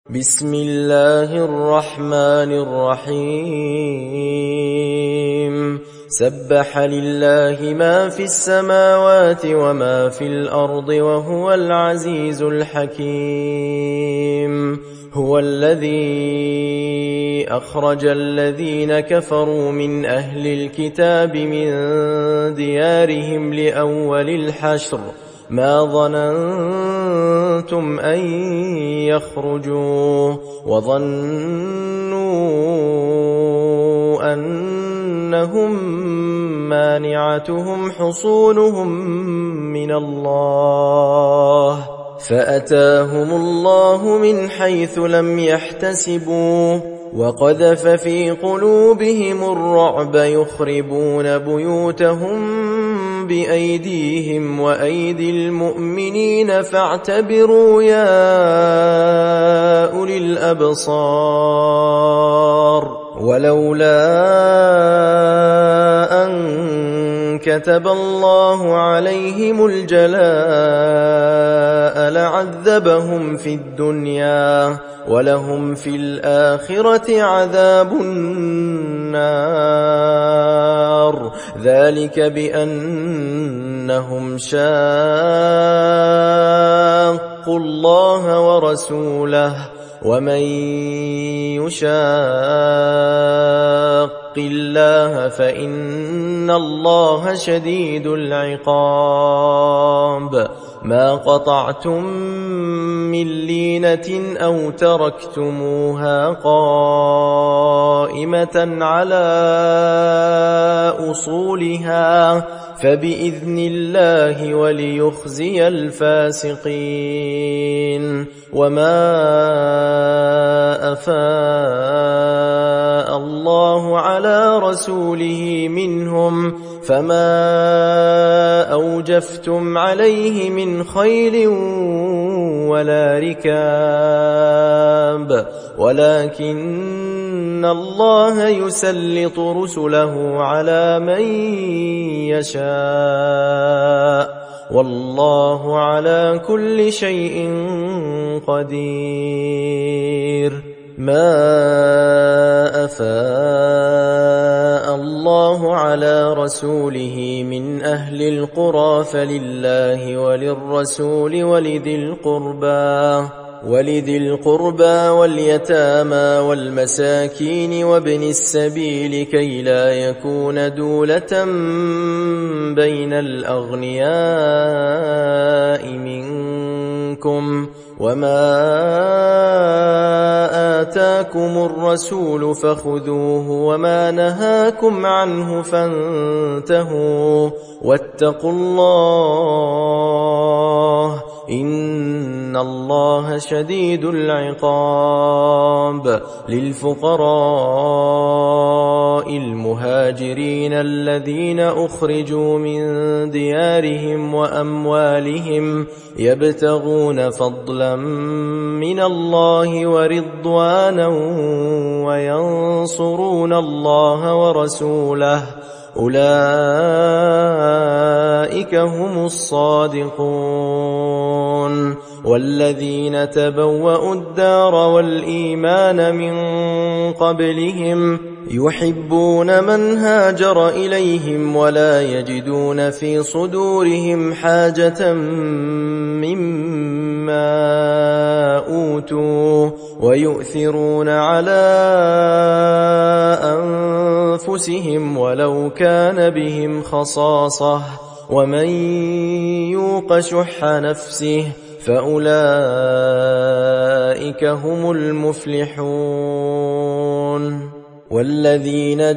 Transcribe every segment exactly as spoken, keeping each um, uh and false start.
بسم الله الرحمن الرحيم سبح لله ما في السماوات وما في الأرض وهو العزيز الحكيم هو الذي أخرج الذين كفروا من أهل الكتاب من ديارهم لأول الحشر ما ظننتم أن يخرجوا وظنوا أنهم مانعتهم حصونهم من الله فأتاهم الله من حيث لم يحتسبوا وقذف في قلوبهم الرعب يخربون بيوتهم بأيديهم وأيدي المؤمنين فاعتبروا يا أولي الأبصار ولولا أن كتب الله عليهم الجلاء لعذبهم في الدنيا ولهم في الآخرة عذاب النار ذلك بأنهم شاقوا الله ورسوله ومن يشاق الله فإن الله شديد العقاب ما قطعتم من لينة أو تركتموها قائمة على أصولها فبإذن الله وليخزي الفاسقين وما أفاء الله على رسوله منهم فما أوجفتم عليه من خيل ولا ركاب ولكن الله يسلط رسله على من يشاء والله على كل شيء قدير ما أفاء الله على رسوله من أهل القرى فلله وللرسول ولذي القربى ولذي القربى واليتامى والمساكين وابن السبيل كي لا يكون دولة بين الأغنياء منكم وما آتاكم الرسول فخذوه وما نهاكم عنه فانتهوا واتقوا الله إن الله شديد العقاب للفقراء المهاجرين الذين أخرجوا من ديارهم وأموالهم يبتغون فضلا من الله ورضوانا وينصرون الله ورسوله أولئك هم الصادقون والذين تبوأوا الدار والإيمان من قبلهم يحبون من هاجر إليهم ولا يجدون في صدورهم حاجة مما أوتوا ويؤثرون على أنفسهم ولو كان بهم خصاصة ومن يوق شح نفسه فأولئك هم المفلحون والذين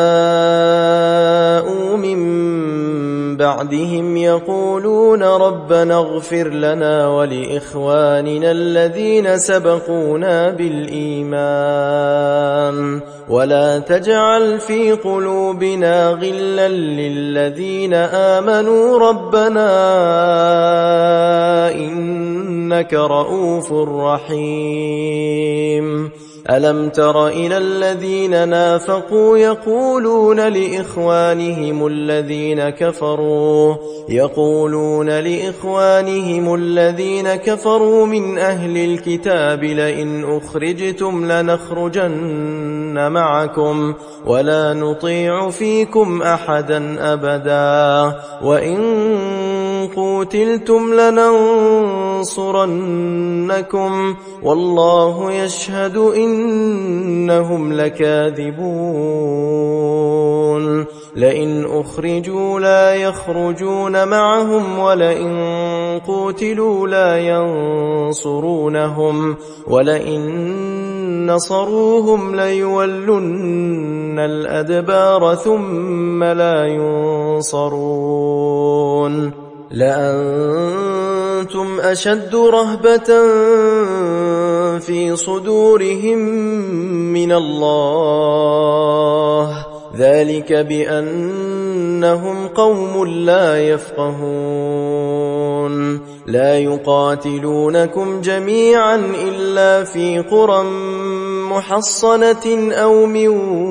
جاءوا من بعدهم يقولون ربنا اغفر لنا ولإخواننا الذين سبقونا بالإيمان ولا تجعل في قلوبنا غلا للذين آمنوا ربنا إنك رؤوف رحيم ألم تر إلى الذين نافقوا يقولون لإخوانهم الذين كفروا يقولون لإخوانهم الذين كفروا من أهل الكتاب لئن أخرجتم لنخرجن معكم ولا نطيع فيكم أحدا أبدا وإن قوتلتم لننصرنكم والله يشهد إنهم لكاذبون لئن أخرجوا لا يخرجون معهم ولئن قوتلوا لا ينصرونهم ولئن نصروهم ليولن الأدبار ثم لا ينصرون لأنتم أشد رهبة في صدورهم من الله ذلك بأنهم قوم لا يفقهون لا يقاتلونكم جميعا إلا في قرى محصنة أو من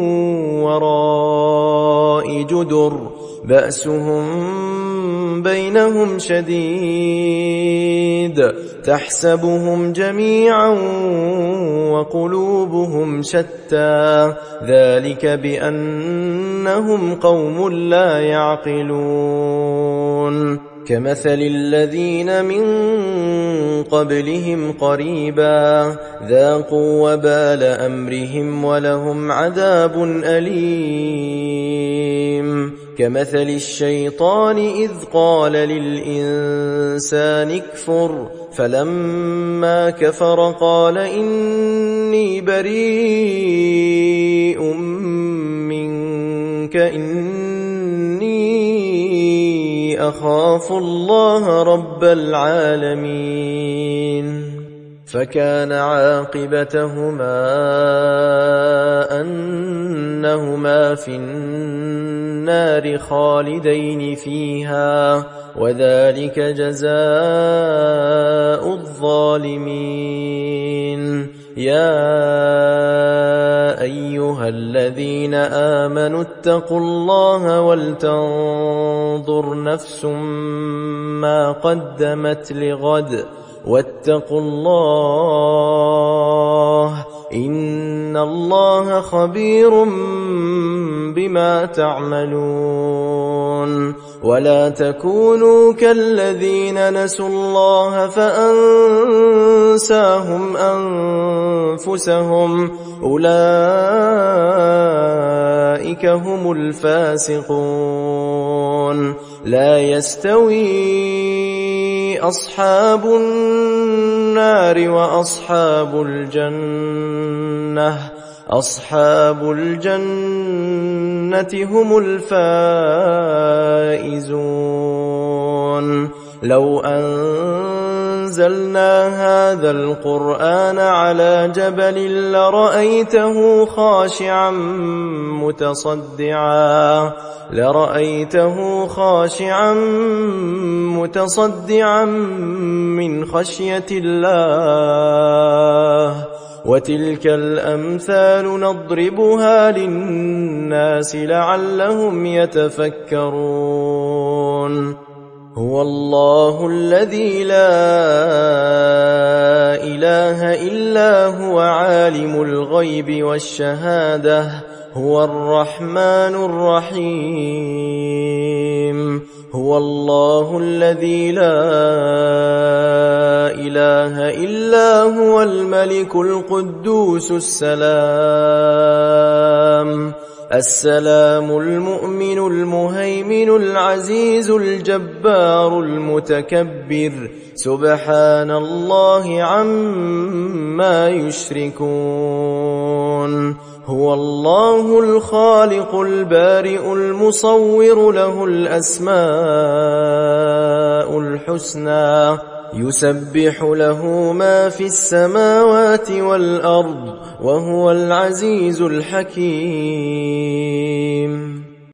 وراء جدر بأسهم بينهم شديد تحسبهم جميعا وقلوبهم شتى ذلك بأنهم قوم لا يعقلون كمثل الذين من قبلهم قريبا ذاقوا وبال أمرهم ولهم عذاب أليم كمثل الشيطان إذ قال للإنسان اكفر فلما كفر قال إني بريء منك إني أخاف الله رب العالمين فكان عاقبتهما أنهما في النار خالدين فيها وذلك جزاء الظالمين يا أيها الذين آمنوا اتقوا الله ولتنظر نفس ما قدمت لغد واتقوا الله إن الله خبير بما تعملون ولا تكونوا كالذين نسوا الله فأنساهم أنفسهم أولئك هم الفاسقون لا يستوي أصحاب النار وأصحاب الجنة أصحاب الجنة هم الفائزون لو أنزلنا هذا القرآن على جبل لرأيته خاشعا متصدعا لرأيته خاشعا متصدعا من خشية الله وتلك الأمثال نضربها للناس لعلهم يتفكرون هو الله الذي لا إله إلا هو عالم الغيب والشهادة هو الرحمن الرحيم هو الله الذي لا إله إلا هو الملك القدوس السلام السلام المؤمن المهيمن العزيز الجبار المتكبر سبحان الله عما يشركون هو الله الخالق البارئ المصور له الأسماء الحسنى يسبح له ما في السماوات والأرض وهو العزيز الحكيم